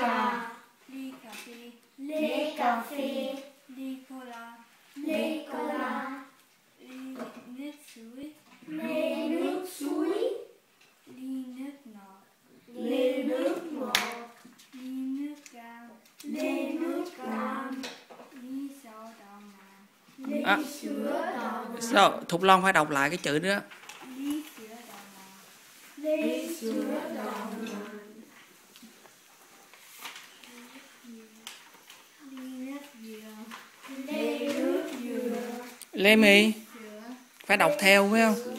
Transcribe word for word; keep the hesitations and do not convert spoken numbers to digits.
trà. Ly cà phê. Ly cà phê. Ly cola. Ly cola. Ly nước suối. Ly nước suối. Ly nước ngọt. Ly nước ngọt. Ly nước cam. Ly nước cam. Ly sữa đậu nành. Ly À. sữa đậu nành. Rồi, Thục Long phải đọc lại cái chữ đó. Ly sữa đậu nành. Ly sữa đậu nành. Ly nước dừa. Ly nước dừa. Lê My Sữa. phải đọc theo phải không?